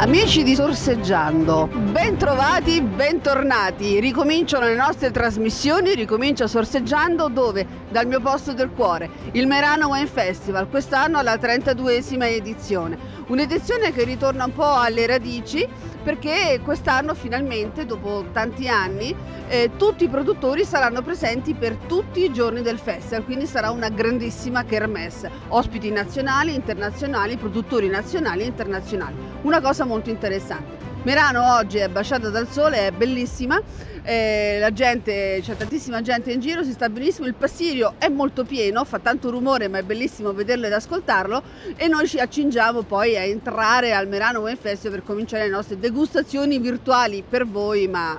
Amici di Sorseggiando, ben trovati, bentornati. Ricominciano le nostre trasmissioni, ricomincia Sorseggiando dove? Dal mio posto del cuore, il Merano Wine Festival, quest'anno alla 32esima edizione. Un'edizione che ritorna un po' alle radici perché quest'anno finalmente, dopo tanti anni, tutti i produttori saranno presenti per tutti i giorni del festival, quindi sarà una grandissima kermesse, ospiti nazionali, internazionali, produttori nazionali e internazionali. Una cosa molto interessante. Merano oggi è baciata dal sole, è bellissima, la gente, c'è tantissima gente in giro, si sta benissimo, il Passirio è molto pieno, fa tanto rumore ma è bellissimo vederlo ed ascoltarlo e noi ci accingiamo poi a entrare al Merano Wine Festival per cominciare le nostre degustazioni virtuali per voi, ma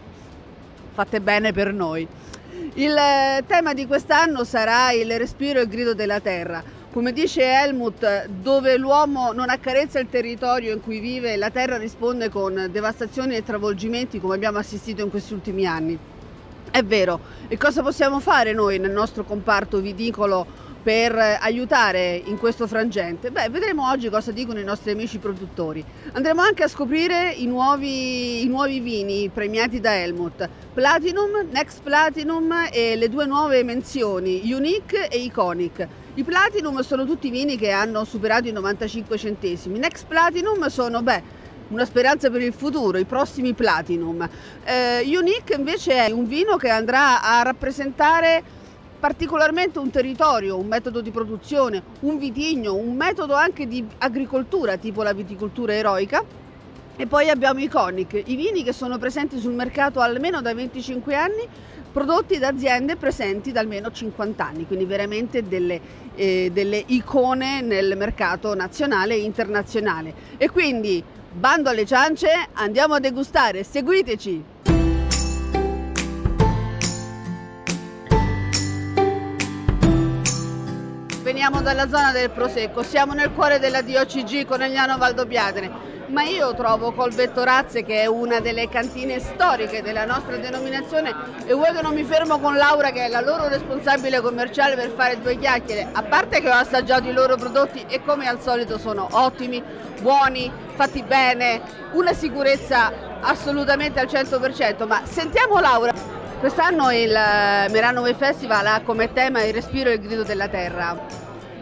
fatte bene per noi. Il tema di quest'anno sarà il respiro e il grido della terra. Come dice Helmut, dove l'uomo non accarezza il territorio in cui vive, la terra risponde con devastazioni e travolgimenti come abbiamo assistito in questi ultimi anni. È vero, e cosa possiamo fare noi nel nostro comparto viticolo per aiutare in questo frangente? Beh, vedremo oggi cosa dicono i nostri amici produttori. Andremo anche a scoprire i nuovi vini premiati da Helmut, Platinum, Next Platinum e le due nuove menzioni, Unique e Iconic. I Platinum sono tutti vini che hanno superato i 95 centesimi, Next Platinum sono, una speranza per il futuro, i prossimi Platinum. Unique invece è un vino che andrà a rappresentare particolarmente un territorio, un metodo di produzione, un vitigno, un metodo anche di agricoltura, tipo la viticoltura eroica. E poi abbiamo Iconic, i vini che sono presenti sul mercato almeno da 25 anni, prodotti da aziende presenti da almeno 50 anni, quindi veramente delle icone nel mercato nazionale e internazionale. E quindi, bando alle ciance, andiamo a degustare, seguiteci! Veniamo dalla zona del Prosecco, siamo nel cuore della DOCG Conegliano Valdobbiadene, ma io trovo Colvetto Razze, che è una delle cantine storiche della nostra denominazione, e vuoi che non mi fermo con Laura, che è la loro responsabile commerciale, per fare due chiacchiere. A parte che ho assaggiato i loro prodotti e come al solito sono ottimi, buoni, fatti bene, una sicurezza assolutamente al 100%, ma sentiamo Laura. Quest'anno il Merano Wine Festival ha come tema il respiro e il grido della terra.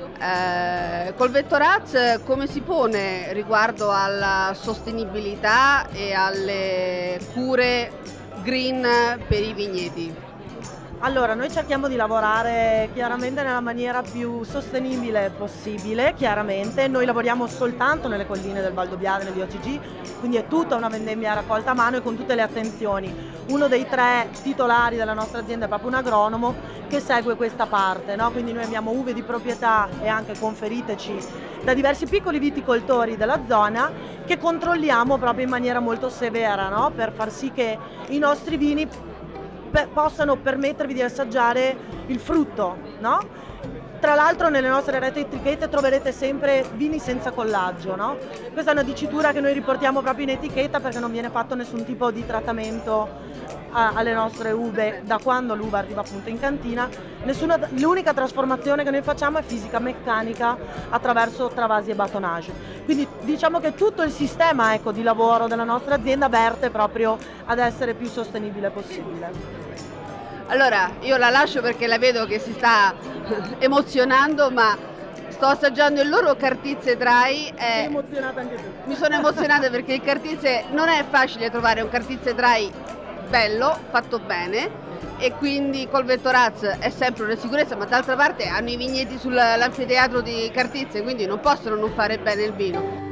Colvetto Razze come si pone riguardo alla sostenibilità e alle cure green per i vigneti? Allora, noi cerchiamo di lavorare chiaramente nella maniera più sostenibile possibile, chiaramente. Noi lavoriamo soltanto nelle colline del Valdobbiadene di OCG, quindi è tutta una vendemmia raccolta a mano e con tutte le attenzioni. Uno dei tre titolari della nostra azienda è proprio un agronomo che segue questa parte, no? Quindi noi abbiamo uve di proprietà e anche conferiteci da diversi piccoli viticoltori della zona che controlliamo proprio in maniera molto severa, no? Per far sì che i nostri vini possano permettervi di assaggiare il frutto, no? Tra l'altro nelle nostre reti etichette troverete sempre vini senza collaggio, no? Questa è una dicitura che noi riportiamo proprio in etichetta perché non viene fatto nessun tipo di trattamento alle nostre uve da quando l'uva arriva appunto in cantina. L'unica trasformazione che noi facciamo è fisica meccanica attraverso travasi e batonnage. Quindi diciamo che tutto il sistema, ecco, di lavoro della nostra azienda verte proprio ad essere più sostenibile possibile. Allora, io la lascio perché la vedo che si sta emozionando, ma sto assaggiando il loro Cartizze Dry. Sei emozionata anche tu? Mi sono emozionata perché il Cartizze non è facile trovare un Cartizze Dry bello, fatto bene, e quindi Colvetto Razze è sempre una sicurezza, ma d'altra parte hanno i vigneti sull'anfiteatro di Cartizze, quindi non possono non fare bene il vino.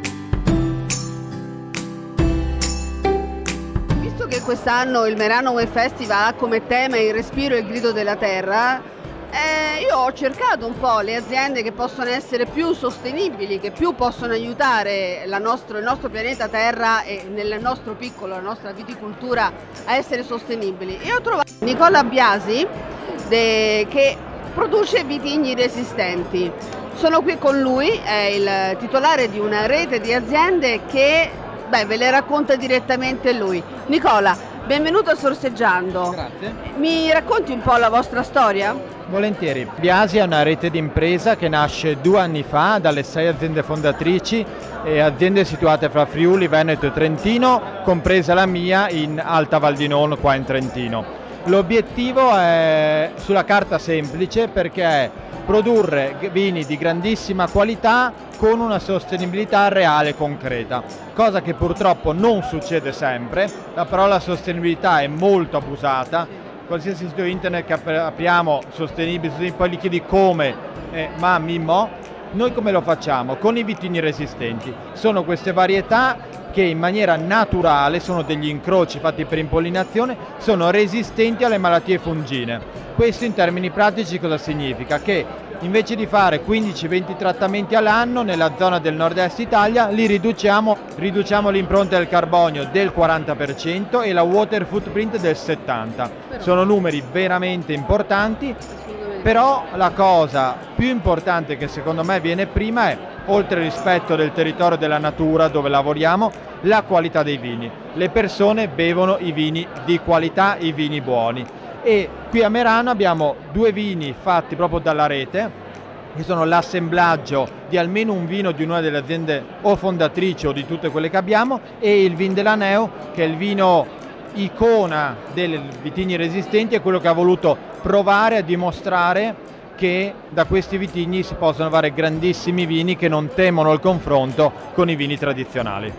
Che quest'anno il Merano Wine Festival ha come tema il respiro e il grido della terra, io ho cercato un po' le aziende che possono essere più sostenibili, che più possono aiutare il nostro pianeta Terra e nel nostro piccolo, la nostra viticoltura a essere sostenibili. E ho trovato Nicola Biasi che produce vitigni resistenti. Sono qui con lui, è il titolare di una rete di aziende che ve le racconta direttamente lui. Nicola, benvenuto a Sorseggiando. Grazie. Mi racconti un po' la vostra storia? Volentieri. Biasi è una rete di impresa che nasce 2 anni fa dalle 6 aziende fondatrici aziende situate fra Friuli, Veneto e Trentino, compresa la mia in Alta Val di Non, qua in Trentino. L'obiettivo è sulla carta semplice, perché è produrre vini di grandissima qualità con una sostenibilità reale e concreta, cosa che purtroppo non succede sempre. La parola sostenibilità è molto abusata, qualsiasi sito internet che apriamo sostenibile, poi gli chiedi come, ma mimmo. Noi come lo facciamo? Con i vitigni resistenti. Sono queste varietà che in maniera naturale, sono degli incroci fatti per impollinazione, sono resistenti alle malattie fungine. Questo in termini pratici cosa significa? Che invece di fare 15-20 trattamenti all'anno nella zona del nord-est Italia, li riduciamo l'impronta del carbonio del 40% e la water footprint del 70%. Sono numeri veramente importanti. Però la cosa più importante che secondo me viene prima è, oltre al rispetto del territorio e della natura dove lavoriamo, la qualità dei vini. Le persone bevono i vini di qualità, i vini buoni. E qui a Merano abbiamo 2 vini fatti proprio dalla rete, che sono l'assemblaggio di almeno un vino di una delle aziende o fondatrici o di tutte quelle che abbiamo, e il Vin della Neo, che è il vino icona dei vitigni resistenti, è quello che ha voluto provare a dimostrare che da questi vitigni si possono fare grandissimi vini che non temono il confronto con i vini tradizionali.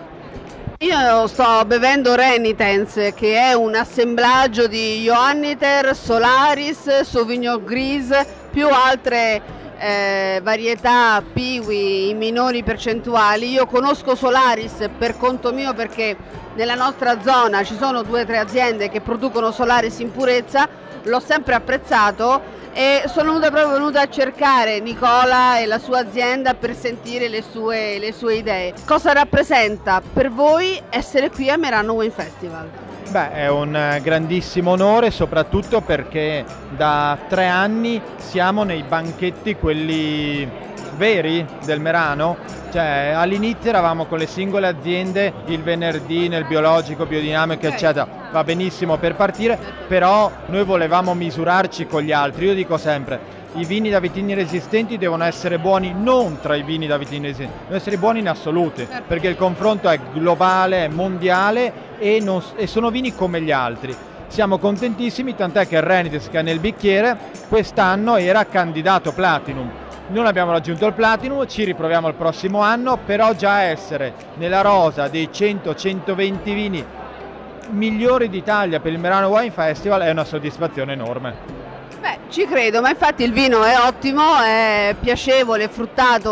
Io sto bevendo Renitens, che è un assemblaggio di Johanniter, Solaris, Sauvignon Gris, più altre varietà Piwi in minori percentuali. Io conosco Solaris per conto mio, perché nella nostra zona ci sono 2 o 3 aziende che producono Solaris in purezza, l'ho sempre apprezzato e sono venuta a cercare Nicola e la sua azienda per sentire le sue idee. Cosa rappresenta per voi essere qui a Merano Wine Festival? Beh, è un grandissimo onore, soprattutto perché da 3 anni siamo nei banchetti, quelli veri del Merano. Cioè, all'inizio eravamo con le singole aziende il venerdì nel biologico, biodinamico, eccetera. Va benissimo per partire, però noi volevamo misurarci con gli altri. Io dico sempre, i vini da vitigni resistenti devono essere buoni non tra i vini da vitigni resistenti, devono essere buoni in assoluto, perché il confronto è globale, è mondiale e sono vini come gli altri. Siamo contentissimi, tant'è che il Renitens, che è nel bicchiere, quest'anno era candidato Platinum. Non abbiamo raggiunto il Platinum, ci riproviamo il prossimo anno, però già essere nella rosa dei 100-120 vini migliori d'Italia per il Merano Wine Festival è una soddisfazione enorme. Beh, ci credo, ma infatti il vino è ottimo, è piacevole, fruttato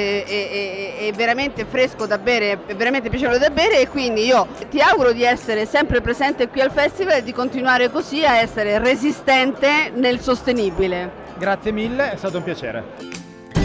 e veramente fresco da bere, è veramente piacevole da bere, e quindi io ti auguro di essere sempre presente qui al festival e di continuare così a essere resistente nel sostenibile. Grazie mille, è stato un piacere.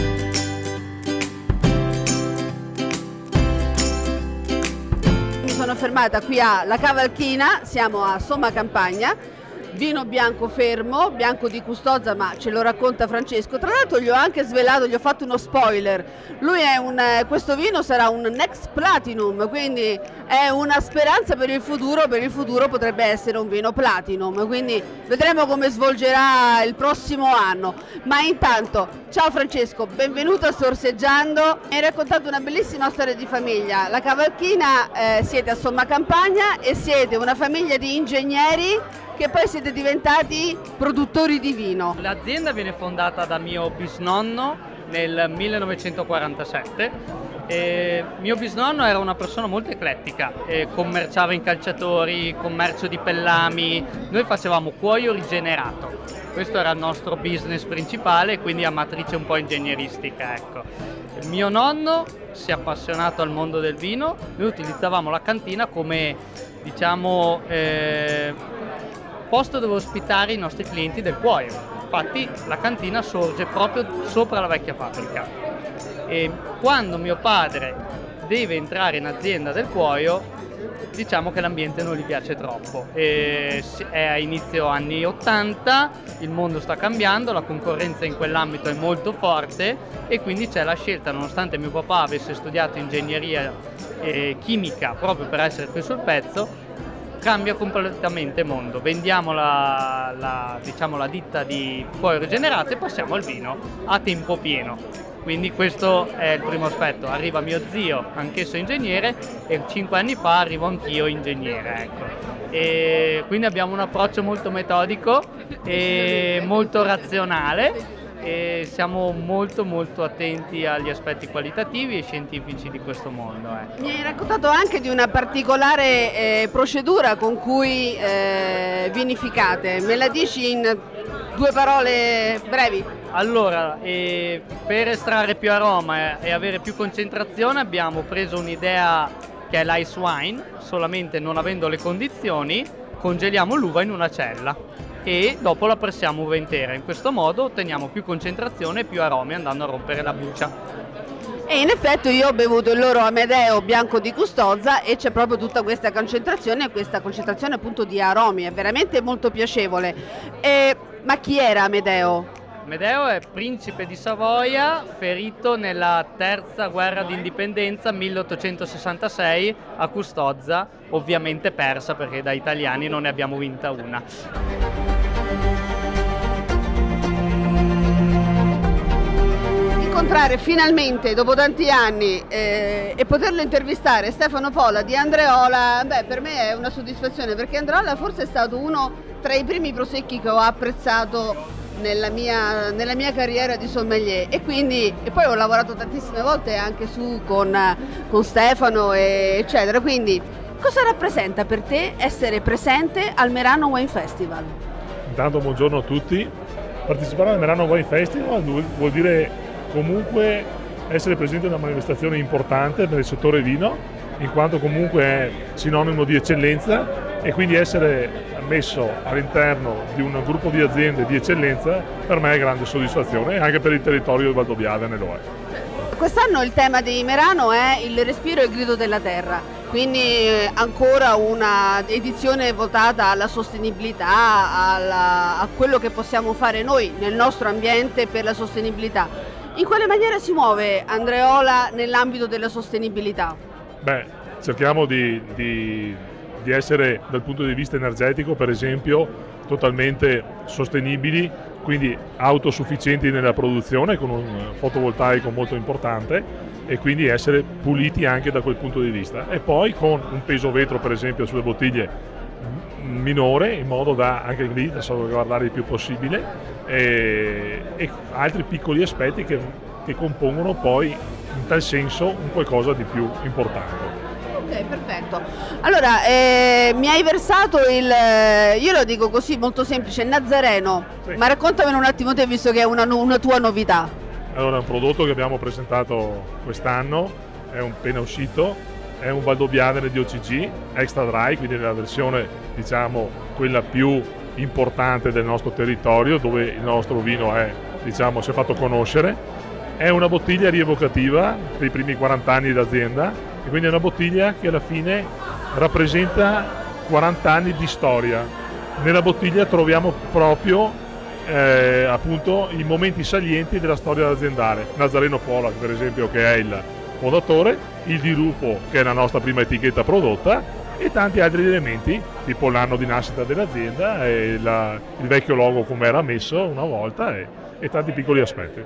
Sono fermata qui alla Cavalchina, siamo a Somma Campagna, vino bianco fermo, bianco di Custoza, ma ce lo racconta Francesco. Tra l'altro gli ho anche svelato, gli ho fatto uno spoiler, lui è questo vino sarà un Next Platinum, quindi è una speranza per il futuro potrebbe essere un vino Platinum, quindi vedremo come svolgerà il prossimo anno. Ma intanto, ciao Francesco, benvenuto a Sorseggiando. Mi hai raccontato una bellissima storia di famiglia. La Cavalchina, siete a Somma Campagna e siete una famiglia di ingegneri che poi siete diventati produttori di vino. L'azienda viene fondata da mio bisnonno nel 1947. Mio bisnonno era una persona molto eclettica, commerciava in calciatori, commercio di pellami, noi facevamo cuoio rigenerato. Questo era il nostro business principale, quindi a matrice un po' ingegneristica, ecco. Mio nonno si è appassionato al mondo del vino, noi utilizzavamo la cantina come, diciamo, posto dove ospitare i nostri clienti del cuoio. Infatti la cantina sorge proprio sopra la vecchia fabbrica, e quando mio padre deve entrare in azienda del cuoio, diciamo che l'ambiente non gli piace troppo. È a inizio anni 80, il mondo sta cambiando, la concorrenza in quell'ambito è molto forte e quindi c'è la scelta, nonostante mio papà avesse studiato ingegneria chimica proprio per essere qui sul pezzo, cambia completamente il mondo. Vendiamo diciamo, la ditta di cuoio rigenerato e passiamo al vino a tempo pieno. Quindi questo è il primo aspetto. Arriva mio zio, anch'esso ingegnere, e 5 anni fa arrivo anch'io ingegnere, ecco. E quindi abbiamo un approccio molto metodico e molto razionale, e siamo molto attenti agli aspetti qualitativi e scientifici di questo mondo. Mi hai raccontato anche di una particolare procedura con cui vinificate, me la dici in 2 parole brevi? Allora, per estrarre più aroma e avere più concentrazione abbiamo preso un'idea che è l'ice wine, solamente non avendo le condizioni congeliamo l'uva in una cella e dopo la pressiamo uva intera. In questo modo otteniamo più concentrazione e più aromi andando a rompere la buccia. E in effetti io ho bevuto il loro Amedeo bianco di Custozza e c'è proprio tutta questa concentrazione appunto di aromi, è veramente molto piacevole. Ma chi era Amedeo? Amedeo è principe di Savoia, ferito nella terza guerra d'indipendenza 1866 a Custozza, ovviamente persa perché da italiani non ne abbiamo vinta una. Incontrare finalmente dopo tanti anni e poterlo intervistare Stefano Pola di Andreola, beh, per me è una soddisfazione, perché Andreola forse è stato uno tra i primi prosecchi che ho apprezzato nella mia carriera di sommelier, e poi ho lavorato tantissime volte anche con Stefano eccetera. Quindi cosa rappresenta per te essere presente al Merano Wine Festival? Intanto buongiorno a tutti. Partecipare al Merano Wine Festival vuol dire comunque essere presente in una manifestazione importante per il settore vino, in quanto comunque è sinonimo di eccellenza, e quindi essere messo all'interno di un gruppo di aziende di eccellenza per me è grande soddisfazione, e anche per il territorio di Valdobbiadene lo è. Quest'anno il tema di Merano è il respiro e il grido della terra, quindi ancora una edizione votata alla sostenibilità, a quello che possiamo fare noi nel nostro ambiente per la sostenibilità. In quale maniera si muove Andreola nell'ambito della sostenibilità? Beh, cerchiamo di essere dal punto di vista energetico, per esempio, totalmente sostenibili, quindi autosufficienti nella produzione con un fotovoltaico molto importante, e quindi essere puliti anche da quel punto di vista, e poi con un peso vetro per esempio sulle bottiglie minore, in modo da anche lì da salvaguardare il più possibile, e altri piccoli aspetti che compongono poi in tal senso un qualcosa di più importante. Ok, perfetto. Allora, mi hai versato io lo dico così molto semplice, Nazareno, sì. Ma raccontamelo un attimo te, visto che è una tua novità. Allora, è un prodotto che abbiamo presentato quest'anno, è appena uscito, è un Valdobbiadene di OCG, extra dry, quindi nella versione, diciamo, quella più importante del nostro territorio, dove il nostro vino si è fatto conoscere. È una bottiglia rievocativa dei primi 40 anni d'azienda, e quindi è una bottiglia che alla fine rappresenta 40 anni di storia. Nella bottiglia troviamo proprio appunto i momenti salienti della storia aziendale. Nazareno Pola, per esempio, che è il fondatore, il dirupo, che è la nostra prima etichetta prodotta, e tanti altri elementi, tipo l'anno di nascita dell'azienda, e il vecchio logo come era messo una volta, e tanti piccoli aspetti.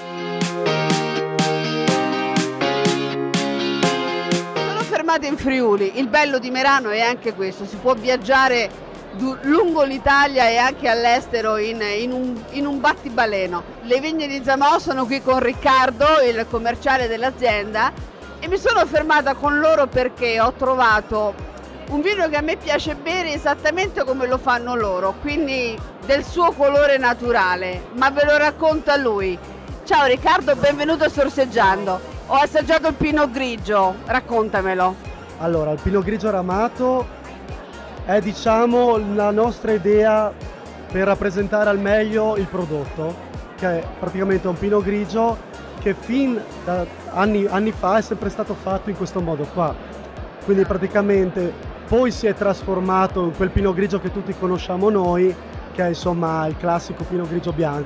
In Friuli, il bello di Merano è anche questo, si può viaggiare lungo l'Italia e anche all'estero in un battibaleno. Le vigne di Zamò sono qui con Riccardo, il commerciale dell'azienda, e mi sono fermata con loro perché ho trovato un vino che a me piace bere esattamente come lo fanno loro, quindi del suo colore naturale, ma ve lo racconta lui. Ciao Riccardo, benvenuto a Sorseggiando. Ho assaggiato il Pinot Grigio, raccontamelo. Allora, il Pinot Grigio ramato è, diciamo, la nostra idea per rappresentare al meglio il prodotto, che è praticamente un Pinot Grigio che fin da anni fa è sempre stato fatto in questo modo qua. Quindi praticamente poi si è trasformato in quel Pinot Grigio che tutti conosciamo noi, che è insomma il classico Pinot Grigio bianco.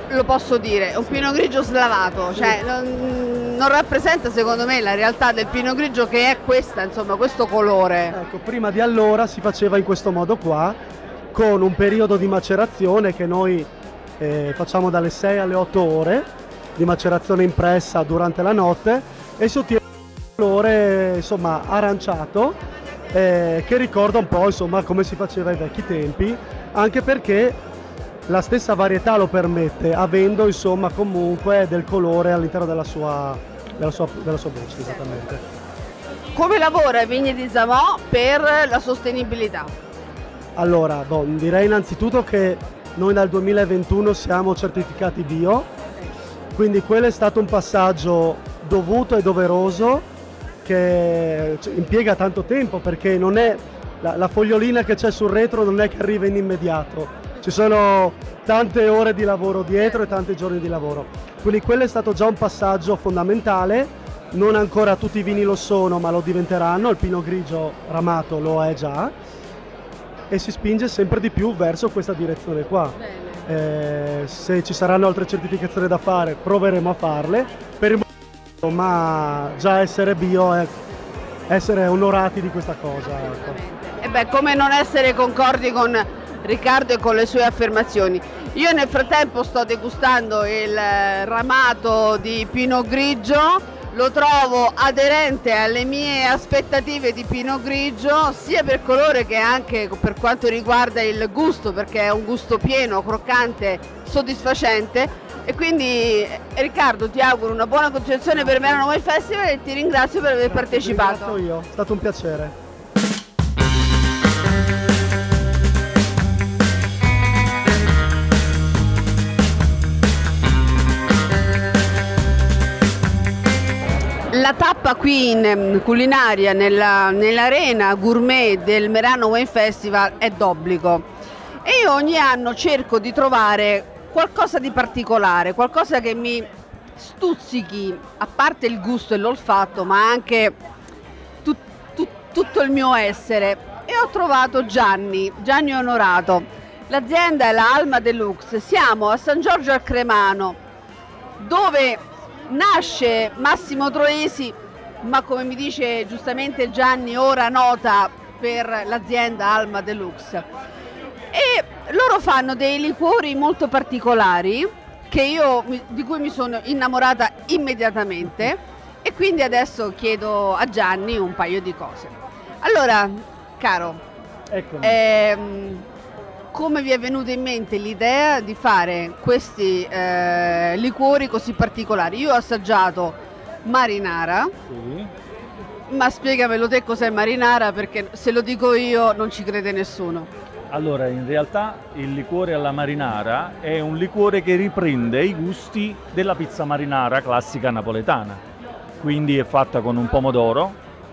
lo posso dire, è un Pinot Grigio slavato, Sì. cioè non rappresenta secondo me la realtà del Pinot Grigio, che è questa, insomma, questo colore. Ecco, prima di allora si faceva in questo modo qua, con un periodo di macerazione che noi facciamo dalle 6 alle 8 ore di macerazione impressa durante la notte, e si ottiene un colore, insomma, aranciato, che ricorda un po', insomma, come si faceva ai vecchi tempi, anche perché la stessa varietà lo permette, avendo, insomma, comunque del colore all'interno della sua voce, esattamente. Come lavora Vigne di Zamò per la sostenibilità? Allora, direi innanzitutto che noi dal 2021 siamo certificati bio, quindi quello è stato un passaggio dovuto e doveroso, che impiega tanto tempo, perché non è la fogliolina che c'è sul retro non è che arriva in immediato, ci sono tante ore di lavoro dietro e tanti giorni di lavoro, quindi quello è stato già un passaggio fondamentale. Non ancora tutti i vini lo sono, ma lo diventeranno, il Pinot Grigio ramato lo è già, e si spinge sempre di più verso questa direzione qua. Se ci saranno altre certificazioni da fare, proveremo a farle, per il momento, ma già essere bio è essere onorati di questa cosa. Ecco. E beh, come non essere concordi con Riccardo e con le sue affermazioni. Io nel frattempo sto degustando il ramato di Pinot Grigio, lo trovo aderente alle mie aspettative di Pinot Grigio, sia per colore che anche per quanto riguarda il gusto, perché è un gusto pieno, croccante, soddisfacente. E quindi Riccardo, ti auguro una buona continuazione per Merano Wine Festival e ti ringrazio per aver partecipato. Ringrazio io, è stato un piacere. La tappa qui in culinaria nell'arena gourmet del Merano Wine Festival è d'obbligo, e io ogni anno cerco di trovare qualcosa di particolare, qualcosa che mi stuzzichi, a parte il gusto e l'olfatto, ma anche tutto il mio essere, e ho trovato Gianni Onorato. L'azienda è la Alma Deluxe, siamo a San Giorgio al Cremano, dove nasce Massimo Troisi, ma come mi dice giustamente Gianni, ora nota per l'azienda Alma Deluxe. E loro fanno dei liquori molto particolari di cui mi sono innamorata immediatamente, e quindi adesso chiedo a Gianni un paio di cose. Allora, caro, come vi è venuta in mente l'idea di fare questi liquori così particolari? Io ho assaggiato Marinara, Sì. ma spiegamelo te cos'è Marinara, perché se lo dico io non ci crede nessuno. Allora, in realtà il liquore alla marinara è un liquore che riprende i gusti della pizza marinara classica napoletana. Quindi è fatta con un pomodoro,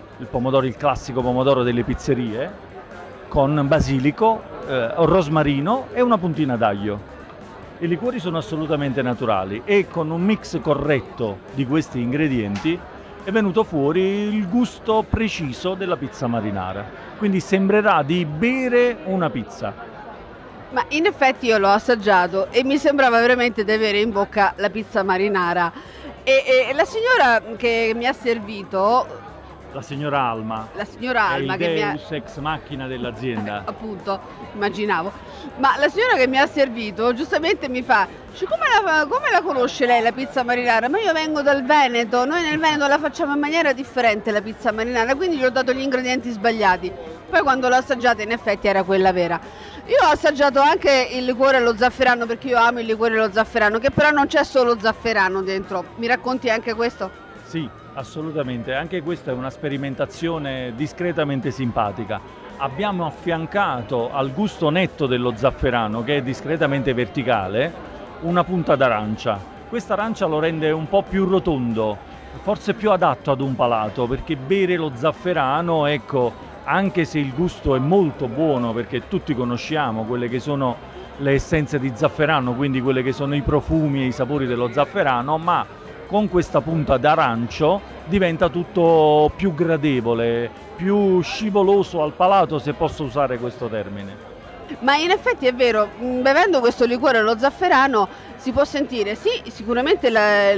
il classico pomodoro delle pizzerie, con basilico, rosmarino e una puntina d'aglio. I liquori sono assolutamente naturali e con un mix corretto di questi ingredienti è venuto fuori il gusto preciso della pizza marinara. Quindi sembrerà di bere una pizza. Ma in effetti io l'ho assaggiato e mi sembrava veramente di avere in bocca la pizza marinara. E la signora che mi ha servito, La signora Alma, che mi ha... Deus ex machina dell'azienda. Appunto, immaginavo. Ma la signora che mi ha servito giustamente mi fa: come la conosce lei la pizza marinara? Ma io vengo dal Veneto, noi nel Veneto la facciamo in maniera differente la pizza marinara, quindi gli ho dato gli ingredienti sbagliati. Poi quando l'ho assaggiata in effetti era quella vera. Io ho assaggiato anche il liquore allo zafferano, perché io amo il liquore allo zafferano, che però non c'è solo zafferano dentro. Mi racconti anche questo? Sì, assolutamente, anche questa è una sperimentazione discretamente simpatica. Abbiamo affiancato al gusto netto dello zafferano, che è discretamente verticale, una punta d'arancia. Questa arancia lo rende un po' più rotondo, forse più adatto ad un palato, perché bere lo zafferano, ecco, anche se il gusto è molto buono, perché tutti conosciamo quelle che sono le essenze di zafferano, quindi quelle che sono i profumi e i sapori dello zafferano, ma con questa punta d'arancio diventa tutto più gradevole, più scivoloso al palato, se posso usare questo termine. Ma in effetti è vero, bevendo questo liquore allo zafferano si può sentire sì sicuramente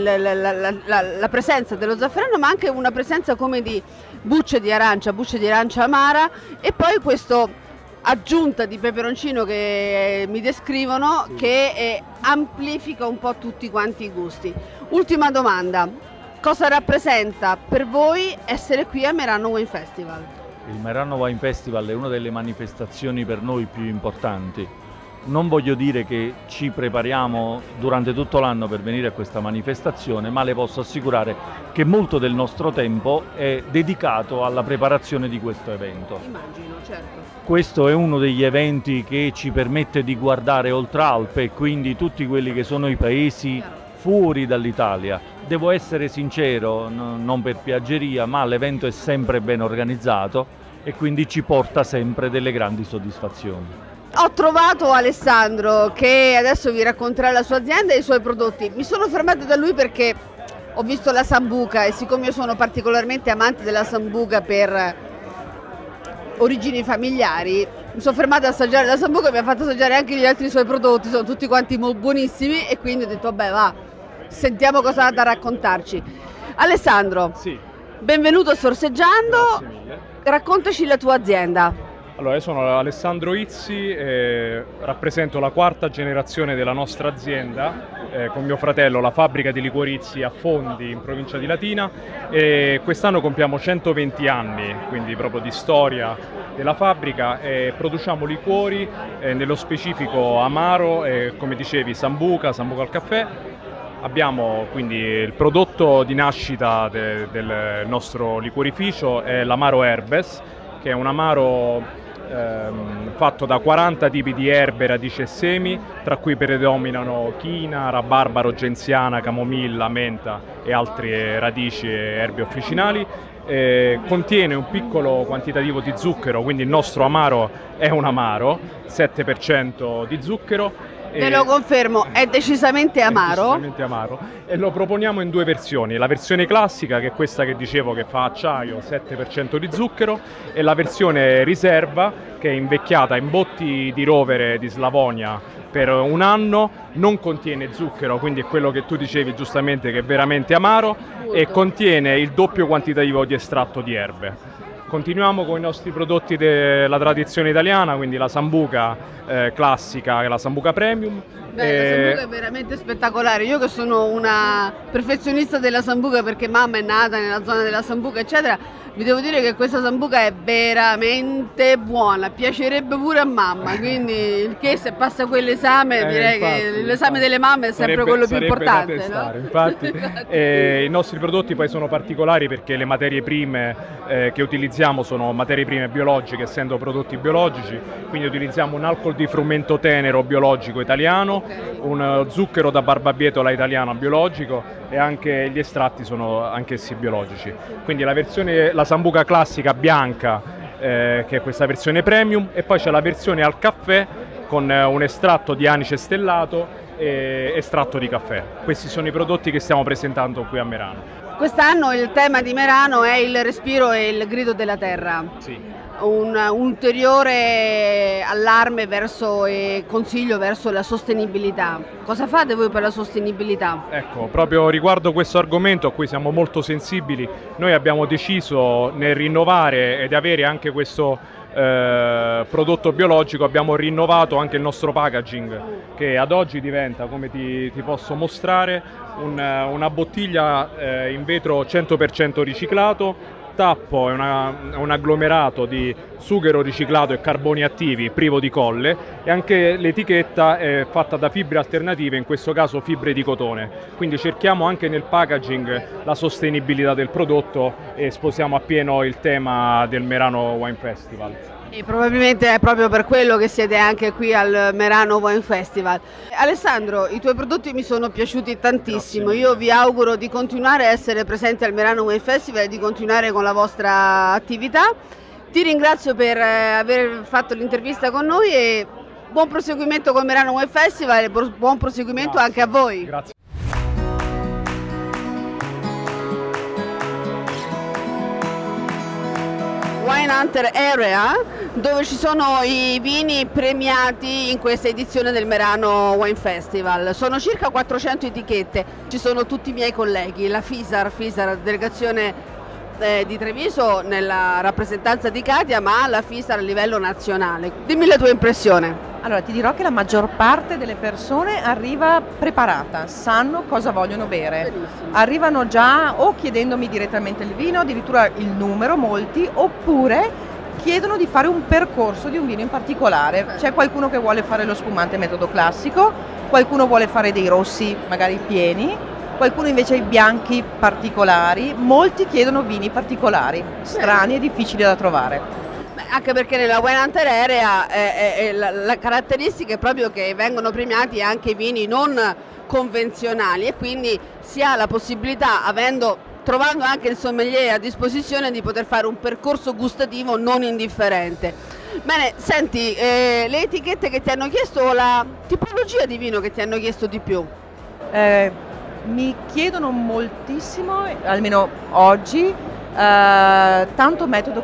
la presenza dello zafferano, ma anche una presenza come di bucce di arancia amara, e poi questo aggiunta di peperoncino che mi descrivono, sì, che amplifica un po' tutti quanti i gusti. Ultima domanda: cosa rappresenta per voi essere qui a Merano Wine Festival? Il Merano Wine Festival è una delle manifestazioni per noi più importanti. Non voglio dire che ci prepariamo durante tutto l'anno per venire a questa manifestazione, ma le posso assicurare che molto del nostro tempo è dedicato alla preparazione di questo evento. Immagino, certo. Questo è uno degli eventi che ci permette di guardare oltre Alpe e quindi tutti quelli che sono i paesi fuori dall'Italia. Devo essere sincero, non per piaggeria, ma l'evento è sempre ben organizzato e quindi ci porta sempre delle grandi soddisfazioni. Ho trovato Alessandro che adesso vi racconterà la sua azienda e i suoi prodotti. Mi sono fermata da lui perché ho visto la sambuca e siccome io sono particolarmente amante della sambuca per origini familiari, mi sono fermata ad assaggiare la sambuca e mi ha fatto assaggiare anche gli altri suoi prodotti, sono tutti quanti buonissimi, e quindi ho detto beh va, sentiamo cosa ha da raccontarci. Alessandro, sì, benvenuto a Sorseggiando, raccontaci la tua azienda. Allora, io sono Alessandro Izzi, rappresento la quarta generazione della nostra azienda con mio fratello, la fabbrica di liquori Izzi a Fondi in provincia di Latina, e quest'anno compiamo 120 anni, quindi proprio di storia della fabbrica, e produciamo liquori, nello specifico amaro, come dicevi sambuca al caffè. Abbiamo quindi il prodotto di nascita del nostro liquorificio, è l'amaro Herbes, che è un amaro fatto da 40 tipi di erbe, radici e semi, tra cui predominano china, rabarbaro, genziana, camomilla, menta e altre radici e erbe officinali. Contiene un piccolo quantitativo di zucchero, quindi il nostro amaro è un amaro, 7% di zucchero. Ve lo confermo, è decisamente amaro. È decisamente amaro, e lo proponiamo in due versioni: la versione classica, che è questa che dicevo, che fa acciaio, 7% di zucchero, e la versione riserva, che è invecchiata in botti di rovere di Slavonia per un anno, non contiene zucchero, quindi è quello che tu dicevi giustamente, che è veramente amaro, e contiene il doppio quantitativo di estratto di erbe. Continuiamo con i nostri prodotti della tradizione italiana, quindi la sambuca classica e la sambuca premium. Beh, la sambuca è veramente spettacolare. Io che sono una perfezionista della sambuca perché mamma è nata nella zona della sambuca eccetera, vi devo dire che questa sambuca è veramente buona, piacerebbe pure a mamma, quindi il che se passa quell'esame direi che l'esame delle mamme è sempre quello più importante, da testare, no? infatti. I nostri prodotti poi sono particolari perché le materie prime che utilizziamo sono materie prime biologiche, essendo prodotti biologici, quindi utilizziamo un alcol di frumento tenero biologico italiano, un zucchero da barbabietola italiano biologico, e anche gli estratti sono anch'essi biologici. Quindi la sambuca classica bianca, che è questa versione premium, e poi c'è la versione al caffè con un estratto di anice stellato e estratto di caffè. Questi sono i prodotti che stiamo presentando qui a Merano. Quest'anno il tema di Merano è il respiro e il grido della terra. Sì. Un ulteriore allarme verso e consiglio verso la sostenibilità. Cosa fate voi per la sostenibilità? Ecco, proprio riguardo questo argomento a cui siamo molto sensibili, noi abbiamo deciso nel rinnovare ed avere anche questo prodotto biologico, abbiamo rinnovato anche il nostro packaging, che ad oggi diventa, come ti posso mostrare, una bottiglia in vetro 100% riciclato. Tappo è un agglomerato di sughero riciclato e carboni attivi privo di colle, e anche l'etichetta è fatta da fibre alternative, in questo caso fibre di cotone. Quindi cerchiamo anche nel packaging la sostenibilità del prodotto e sposiamo appieno il tema del Merano Wine Festival. E probabilmente è proprio per quello che siete anche qui al Merano Wine Festival. Alessandro, i tuoi prodotti mi sono piaciuti tantissimo. Grazie. Io vi auguro di continuare a essere presenti al Merano Wine Festival e di continuare con la vostra attività. Ti ringrazio per aver fatto l'intervista con noi e buon proseguimento con il Merano Wine Festival e buon proseguimento anche a voi. Grazie. Wine Hunter Area dove ci sono i vini premiati in questa edizione del Merano Wine Festival. Sono circa 400 etichette, ci sono tutti i miei colleghi, la FISAR, delegazione di Treviso nella rappresentanza di Katia, ma la FISAR a livello nazionale. Dimmi la tua impressione. Allora, ti dirò che la maggior parte delle persone arriva preparata, sanno cosa vogliono bere. Benissimo. Arrivano già o chiedendomi direttamente il vino, addirittura il numero, molti, oppure chiedono di fare un percorso di un vino in particolare. C'è qualcuno che vuole fare lo spumante metodo classico, qualcuno vuole fare dei rossi magari pieni, qualcuno invece i bianchi particolari, molti chiedono vini particolari, strani e difficili da trovare. Anche perché nella Wine Hunter Area la caratteristica è proprio che vengono premiati anche vini non convenzionali e quindi si ha la possibilità, trovando anche il sommelier a disposizione, di poter fare un percorso gustativo non indifferente. Bene, senti, le etichette che ti hanno chiesto o la tipologia di vino che ti hanno chiesto di più? Mi chiedono moltissimo, almeno oggi, tanto metodo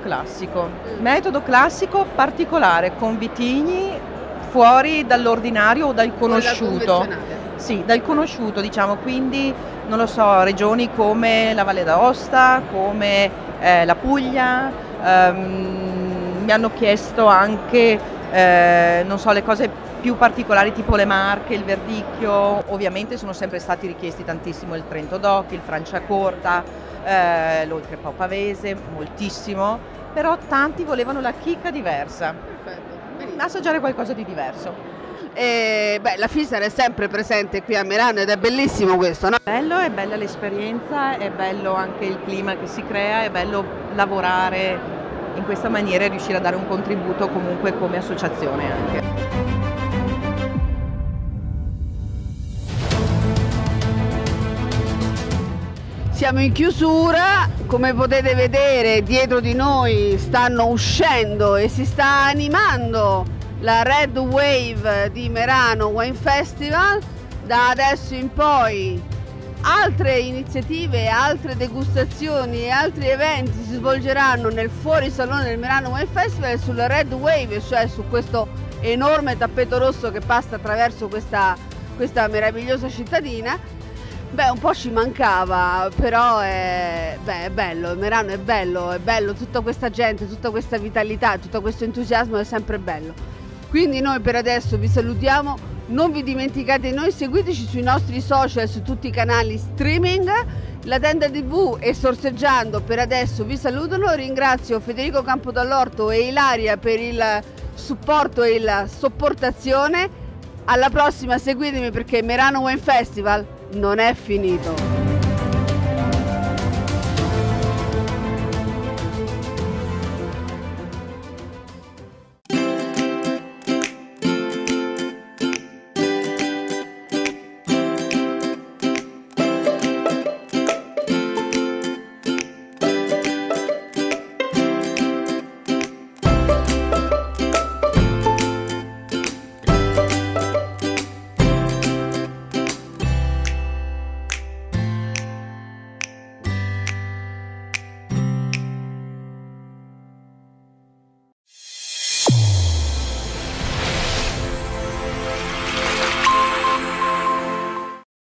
classico particolare, con vitigni fuori dall'ordinario o dal conosciuto. Sì, dal conosciuto, diciamo, quindi non lo so, regioni come la Valle d'Aosta, come la Puglia, mi hanno chiesto anche, non so, le cose più particolari tipo le Marche, il Verdicchio, ovviamente sono sempre stati richiesti tantissimo il Trento DOC, il Franciacorta, l'Oltrepò Pavese, moltissimo, però tanti volevano la chicca diversa, assaggiare qualcosa di diverso. La FISAR è sempre presente qui a Merano ed è bellissimo questo, no? È bella l'esperienza, è bello anche il clima che si crea, è bello lavorare in questa maniera e riuscire a dare un contributo comunque come associazione anche. Siamo in chiusura, come potete vedere dietro di noi stanno uscendo e si sta animando la Red Wave di Merano Wine Festival. Da adesso in poi altre iniziative, altre degustazioni e altri eventi si svolgeranno nel fuorisalone del Merano Wine Festival e sulla Red Wave, cioè su questo enorme tappeto rosso che passa attraverso questa meravigliosa cittadina. Un po' ci mancava, però è bello, Merano è bello, tutta questa gente, tutta questa vitalità, tutto questo entusiasmo è sempre bello. Quindi noi per adesso vi salutiamo, non vi dimenticate noi, seguiteci sui nostri social, su tutti i canali streaming. La Tenda TV e Sorseggiando per adesso vi salutano, ringrazio Federico Campodall'Orto e Ilaria per il supporto e la sopportazione. Alla prossima, seguitemi perché Merano Wine Festival non è finito.